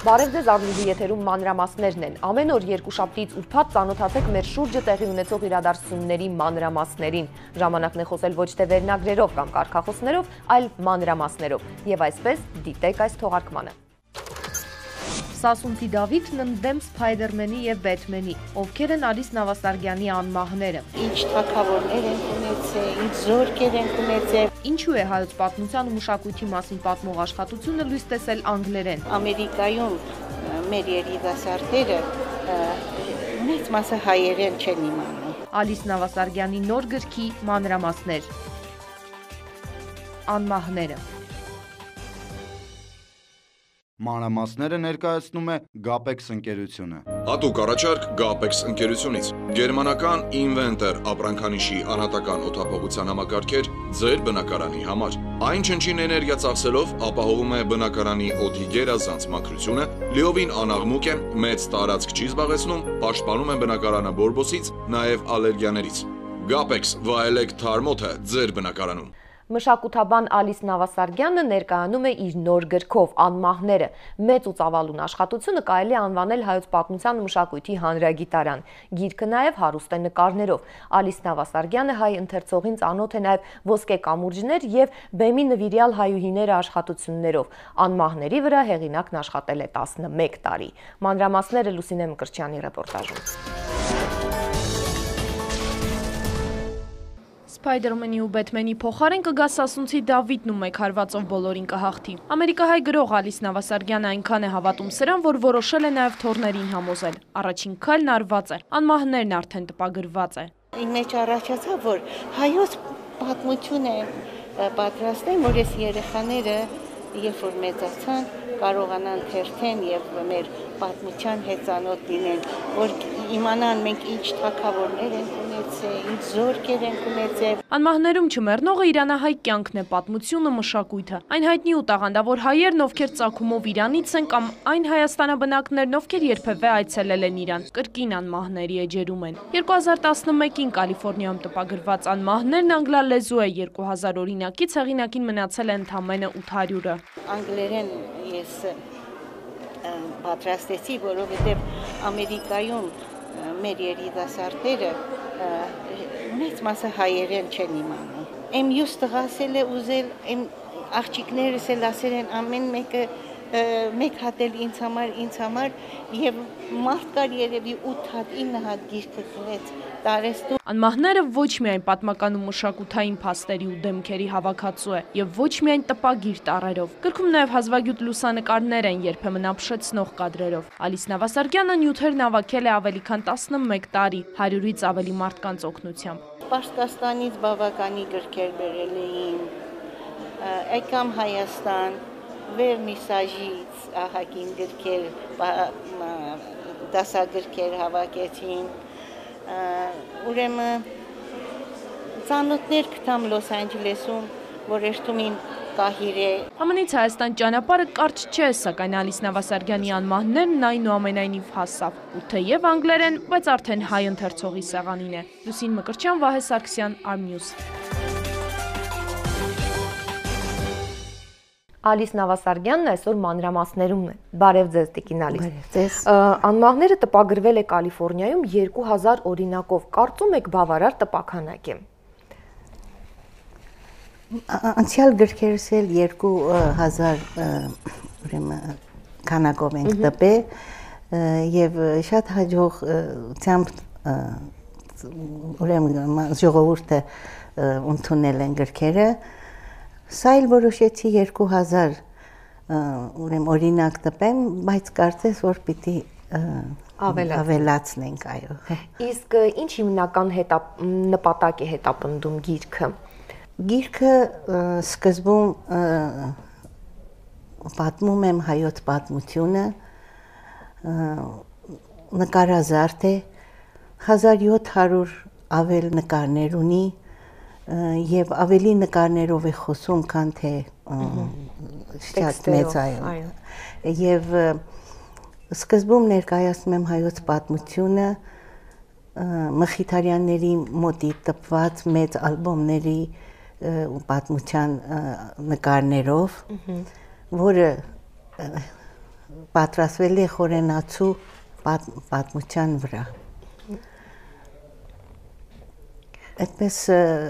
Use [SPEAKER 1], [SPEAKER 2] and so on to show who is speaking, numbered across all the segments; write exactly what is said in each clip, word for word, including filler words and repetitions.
[SPEAKER 1] Բարև ձեզ, Արմիզի եթերում մանրամասներն են։ Ամեն օր երկուշաբթից ուրբաթ ծանոթացեք մեր շուրջը տեղի ունեցող իրադարձությունների մանրամասներին։ Ժամանակն է խոսել ոչ թե վերնագրերով կամ կարգախոսներով, այլ մանրամասներով։ Եվ այսպես դիտեք այս թողարկմանը։ Սասունցի Դավիթն ընդդեմ Սփայդերմենի եւ Բեթմենի, ովքեր են Ալիս Նավասարդյանի անմահները։
[SPEAKER 2] Ինչ թագավորներ են ունեցել, ինչ զորքեր են ունեցել։
[SPEAKER 1] Ինչու է հայոց պատմության ու մշակույթի մասին պատմող աշխատությունը լույս տեսել անգլերեն։
[SPEAKER 2] Ամերիկայում մեր երիտասարդները մեծ մասը հայերեն չեն իմանում։
[SPEAKER 1] Ալիս Նավասարդյանի նոր գրքի մանրամասներ։ Անմահները։
[SPEAKER 3] Մանրամասները ներկայացնում է Gapex ընկերությունը։
[SPEAKER 4] Հատուկ առաջարկ Gapex ընկերությունից։ Գերմանական Inventor ապրանքանիշի անհատական օդափողության համակարգեր ձեր բնակարանի համար։ Այն չնչին էներգիա ծախսելով ապահովում է բնակարանի օդի գերազանց մաքրությունը, լիովին անաղմուկ է, մեծ տարածք չի զբաղեցնում, պաշտպանում է բնակարանը բորբոսից, նաև ալերգիաներից։ Gapex վայելեք թարմ օդը ձեր բնակարանում։
[SPEAKER 1] Մշակութաբան Ալիս Նավասարդյանը ներկայանում է իր նոր գրքով «Անմահները»։ Մեծ ու ծավալուն աշխատությունը կարելի է անվանել հայոց պատմության ու մշակույթի հանրագիտարան։ Գիրքը նաև հարուստ է նկարներով։ Ալիս Նավասարդյանը հայ ընթերցողին ծանոթ է նաև ոսկե կամուրջներ եւ բեմի նվիրյալ հայուհիները աշխատություններով։ «Անմահների» վրա հեղինակն աշխատել է տասնմեկ տարի։ Մանրամասները Լուսինե Մկրտչյանի ռեպորտաժում։ Սփայդերմենի ու Բեթմենի փոխարեն կգա Սասունցի Դավիթն ու մեկ հարվածով բոլորին կհաղթի։ Ամերիկահայ գրող Ալիս Նավասարդյանը այնքան է հավատում սրան, որ որոշել է նաև թորներին համոզել։ Առաջին քայլն արված է, անմահներն արդեն տպագրված է։
[SPEAKER 2] Իմ մեջ առաջացավ, որ հայոց պատմություն է պատրաստել, որ այս երեխաները, երբ որ մեծացան, կարողանան թերթեն եւ մեր պատմության հետ ծանոթ լինեն, որ իմանան մենք ինչ թագավորներ են ունեցել, ինչ զորքեր են ունեցել։
[SPEAKER 1] Անմահներում չմեռնողը իրանահայ կյանքն է, պատմությունը, մշակույթը։ Այն հայտնի ու տաղանդավոր հայերն, ովքեր ծագումով Իրանից են կամ այն հայաստանաբնակներն, ովքեր երբևէ այցելել են Իրան, կրկին անմահների էջերում են։ երկու հազար տասնմեկին Կալիֆոռնիայում տպագրված Անմահներն անգլալեզու է, երկու հազար օրինակից հեղինակին մնացել է ընդամենը ութ հարյուրը։
[SPEAKER 2] Անգլերեն ես պատրաստեցի, որովհետև Ամերիկայում մեր երիտասարդները մեծ մասը հայերեն չեն իմանում։ Եմ յուս տղասել է ուզել, եմ աղջիկներս էլ ասել են ամեն մեկը մեկ հատ էլ ինձ համար, ինձ համար եւ մարդ կար երևի ութ հատ, ինը հատ գիրքը գրեց տարեստու։
[SPEAKER 1] Անմահները ոչ միայն պատմական ու մշակութային փաստերի ու դեմքերի հավաքածու է եւ ոչ միայն տպագիր տառերով։ Գրքում նաեւ հազվագյուտ լուսանկարներ են, երբեմն ապշեցնող կադրերով։ Ալիս Նավասարդյանը նյութերն հավաքել է ավելի քան տասնմեկ տարի, հարյուրից ավելի մարդկանց օգնությամբ։
[SPEAKER 2] Պարսկաստանից բավականի գրքեր բերել էին, եկամ Հայաստան, վերնիսաժից ահագին գրքեր, դասագրքեր հավաքեցին, ուրեմն ծանոթներ գտամ Լոս Անջելեսում, որ երթումին կահիր է։
[SPEAKER 1] Ամենից Հայաստան ճանապարհը կարճ չէ, սակայն Ալիս Նավասարդյանի անմահներն այնուամենայնիվ հասավ։ Ու թեև անգլերեն, բայց արդեն հայ ընթերցողի սեղանին է։ Լուսին Մկրտչյան, Վահե Սարգսյան, Արմյուզ։ Ալիս Նավասարդյանն այսօր մանրամասներում է։ Բարև ձեզ, Տիկին Ալիս։
[SPEAKER 2] Բարև ձեզ։
[SPEAKER 1] Անմահները տպագրվել է Կալիֆոռնիայում երկու հազար օրինակով։ Կարծում եք բավարար տպաքանակ է։
[SPEAKER 2] Անցյալ գրքերս էլ երկու հազար ուրեմն քանակով ենք տպել եւ շատ հաջողությամբ ուրեմն ժողովուրդը ընդունել են գրքերը։ Սա էլ որոշեցի երկու հազար ուրեմն օրինակ տպեմ, բայց կարծես որ պիտի ավելացնենք, այո։
[SPEAKER 1] Իսկ ինչ հիմնական նպատակ է հետապնդում գիրքը։
[SPEAKER 2] Գիրքը սկզբում պատմում եմ հայոց պատմությունը, նկարազարդ է, հազար յոթ հարյուր ավել նկարներ ունի եւ ավելի նկարներով է խոսում, քան թե շատ մեծ, այո։ Եվ սկզբում ներկայացնում եմ հայոց պատմությունը, Մխիթարյանների մոտի տպված մեծ ալբոմների պատմության նկարներով, որը
[SPEAKER 5] պատրաստվել է խորենացու պատ, պատմության վրա։ Այդպես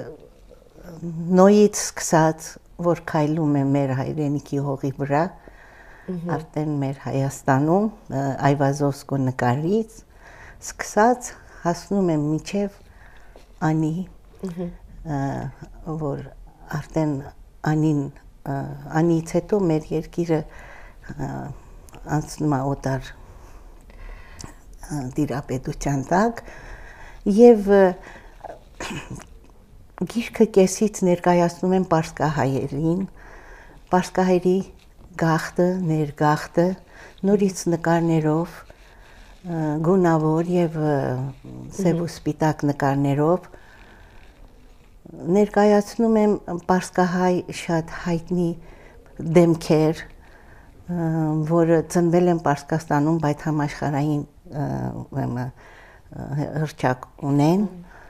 [SPEAKER 5] նոյից սկսած, որ քայլում է մեր հայրենիքի հողի վրա, արդեն մեր Հայաստանում Այվազովսկու նկարից սկսած հասնում եմ մինչև Անի, որ արդեն Անին Անից հետո մեր երկիրը անցնում է օտար դիրապետության տակ եւ գիրքը կեսից ներկայացնում են պարսկահայերին, պարսկահայերի գաղթը, ներգաղթը, նորից նկարներով, գունավոր եւ սև ու սպիտակ նկարներով ներկայացնում եմ պարսկահայ շատ հայտնի դեմքեր, որը ծնվել են Պարսկաստանում, բայց համաշխարհային հռչակ ունեն։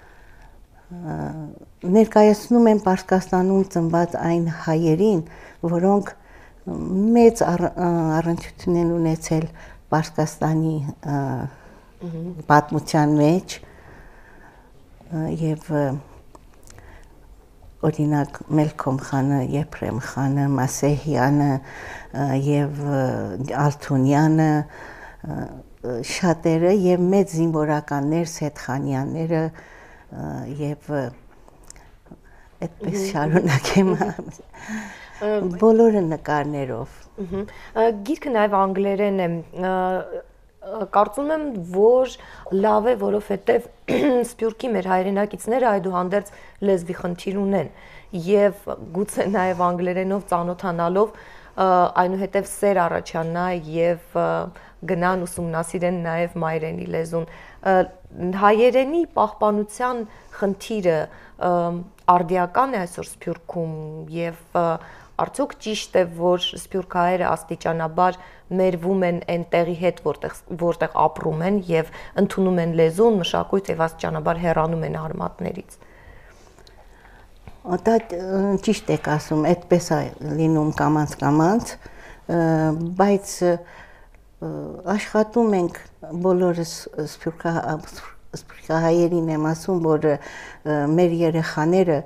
[SPEAKER 5] Ներկայացնում են Պարսկաստանում ծնված այն հայերին, որոնք մեծ առնչություն են ունեցել Պարսկաստանի պատմության մեջ եւ օրինակ Մելքոմ խանը, Եփրեմ խանը, Մասեհյանը եւ Ալթունյանը շատերը եւ մեծ զինվորականներ Սեթխանյանները եւ այդպես շարունակեմ բոլորը նկարներով։
[SPEAKER 1] Գիրքը նաև անգլերեն է, կարծում եմ, որ լավ է, որովհետև Սփյուռքի մեր հայրենակիցները այդուհանդերձ լեզվի խնդիր ունեն եւ գուցե նաև անգլերենով ծանոթանալով այնուհետև սեր առաջանա եւ գնան ուսումնասիրեն նաև մայրենի լեզուն։ Հայերենի պահպանության խնդիրը արդիական է այսօր Սփյուռքում եւ արդյոք ճիշտ է, որ սփյուռքահայերը աստիճանաբար մերվում են այն տեղի հետ, որտեղ որտեղ ապրում են եւ ընդունում են լեզուն, մշակույթ եւ աստիճանաբար հեռանում են արմատներից։
[SPEAKER 5] Դա ճիշտ եք ասում, այդպես է լինում կամաց-կամաց, բայց աշխատում ենք բոլորս սփյուռքահայերին եմ ասում, որ մեր երեխաները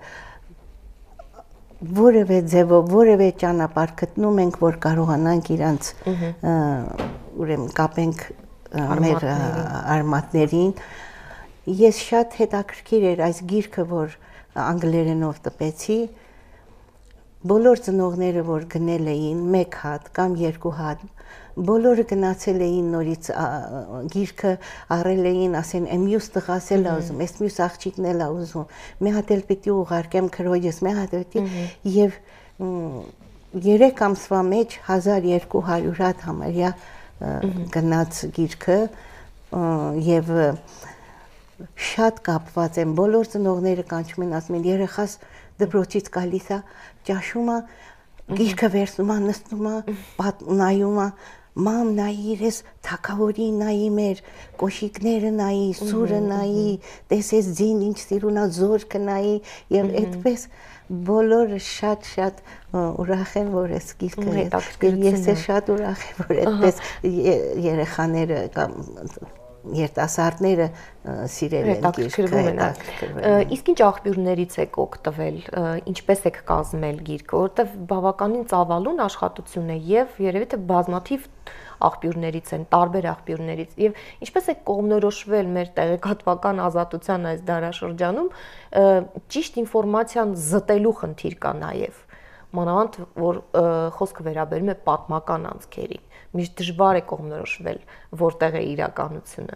[SPEAKER 5] որևէ ձևով, որևէ ճանապարհ գտնում ենք, որ կարողանանք իրանց ուրեմն կապենք մեր արմատներին։ Ես շատ հետաքրքիր էր այս գիրքը, որ անգլերենով տպեցի, բոլոր ծնողները, որ գնել էին մեկ հատ կամ երկու հատ, բոլորը գնացել էին նորից գիրքը առել էին, ասեն, «Այն մյուս տղաս էլ է ուզում, այս մյուս աղջիկն էլ է ուզում, մի հատ էլ պիտի ուղարկեմ քրոջս, մի հատ պիտի» եւ երեք ամսվա մեջ հազար երկու հարյուր հատ համարյա գնաց գիրքը եւ շատ կապված են, բոլոր ծնողները կանչում են, ասում են, երեխաս դպրոցից գալիս է, ճաշում է, գիրքը վերցնում է, նստում է, նայում է, մամ նայի, ես թակավորի նայի մեր, կոշիկները նայի, սուրը նայի, տեսես ձին ինչ սիրուն է, զորքը նայի եւ այդպես բոլորը շատ-շատ ուրախ են, որ այս գիրքը ես էլ շատ ուրախ եմ, որ այդպես երեխաները կամ երիտասարդները սիրել են գիրքը։
[SPEAKER 1] Իսկ ինչ աղբյուրներից եք օգտվել, ինչպես եք կազմել գիրքը, որովհետև բավականին ծավալուն աշխատություն է եւ երևի թե բազմաթիվ աղբյուրներից են, տարբեր աղբյուրներից եւ ինչպես է կողմնորոշվել մեր տեղեկատվական ազատության այս դարաշրջանում ճիշտ ինֆորմացիան զտելու խնդիր կա նաեւ, մանավանդ որ խոսքը վերաբերում է պատմական անձկերին, միշտ դժվար է կողմնորոշվել որտեղ է իրականությունը։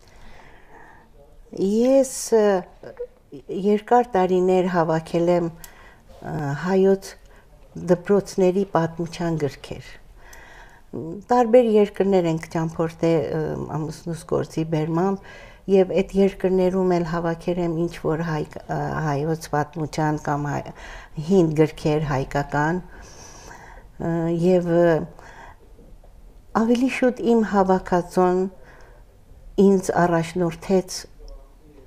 [SPEAKER 5] Ես երկար տարիներ հավաքել եմ հայոց դպրոցների պատմության գրքեր։ Տարբեր երկրներ ենք ճամփորդել ամուսնուս գործի բերմամբ եւ այդ երկրներում էլ հավաքել եմ ինչ որ հայ հայոց պատմության կամ հին գրքեր հայկական եւ ավելի շուտ իմ հավաքածոն ինձ առաջնորդեց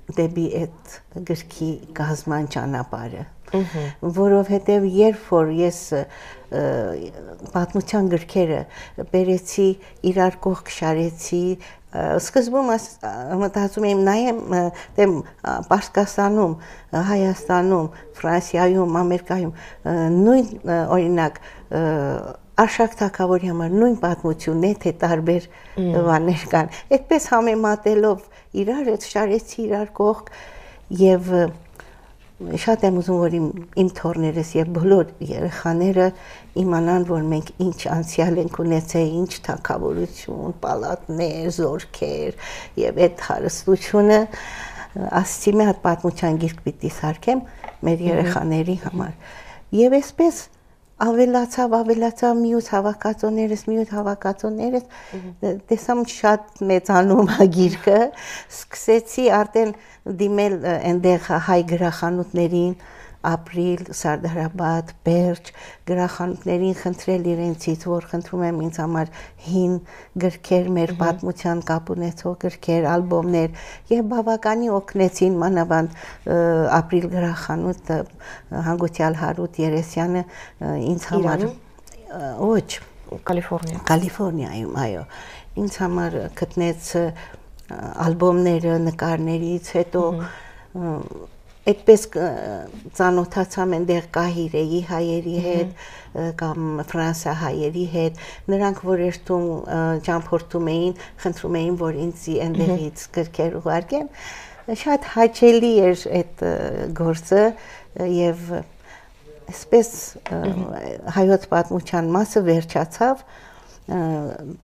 [SPEAKER 5] դեպի այդ գրքի գազման ճանապարհը։ Որովհետև երբ որ ես պատմության գրքերը բերեցի իրար կողք շարեցի, սկզբում մտածում եմ նայեմ դեմ Պարսկաստանում, Հայաստանում, Ֆրանսիայում, Ամերիկայում նույն օրինակ Արշակ թագավորի համար նույն պատմությունն է, թե տարբեր բաներ կան։ Այդպես համեմատելով իրար շարեցի իրար կողք եւ շատ եմ ուզում որ իմ, իմ թորներս եւ բոլոր երեխաները իմանան որ մենք ինչ անցյալ ենք ունեցել, ինչ թագավորություն, պալատներ, զորքեր եւ այդ հարստությունը ասցի մի հատ պատմության գիրք պիտի սարքեմ մեր երեխաների համար։ Եվ այսպես ավելացավ, ավելացավ մյուս հավաքածոներս, մյուս հավաքածոներս, տեսամ շատ մեծանում է գիրքը, սկսեցի արդեն դիմել այնտեղ հայ գրախանութներին, Ապրիլ, Սարդարաբադ, Բերջ, գրախանութներին խնդրել իրենցից, որ խնդրում եմ ինձ համար հին գրքեր, մեր պատմության կապ ունեցող գրքեր, ալբոմներ եւ բավականի օգնեցին մանավանդ Ապրիլ գրախանութը Հանգուցյալ Հարութ Երեսյանը ինձ համար ոչ
[SPEAKER 1] Կալիֆոռնիա
[SPEAKER 5] Կալիֆոռնիայում, այո, ինձ համար գտնեց ալբոմները, նկարներից հետո այդպես ծանոթացամ այնտեղ Կահիրեի հայերի հետ կամ Ֆրանսա հայերի հետ, նրանք որ երթում ճամփորդում էին, խնդրում էին որ ինձ այնտեղից գրքեր ուղարկեն, շատ հաճելի էր այդ գործը եւ այսպես հայոց պատմության մասը վերջացավ